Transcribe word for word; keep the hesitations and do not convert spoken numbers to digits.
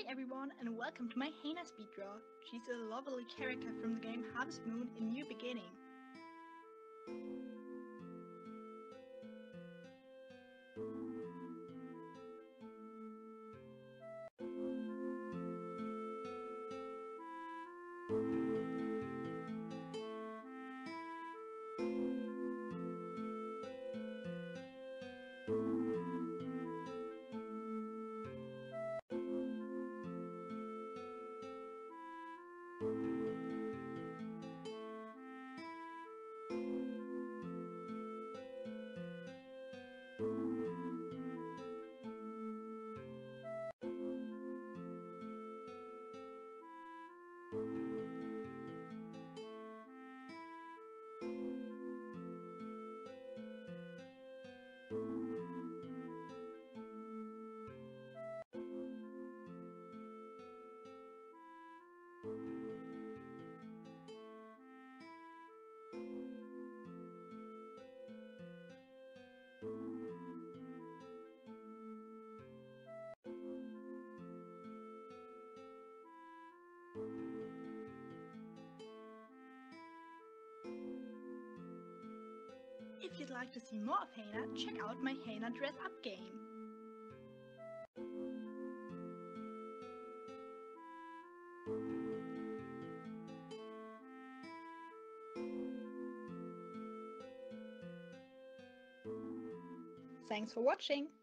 Hi everyone and welcome to my Hana speeddraw. She's a lovely character from the game Harvest Moon: A New Beginning. If you'd like to see more of Hana, check out my Hana Dress Up Game. Thanks for watching!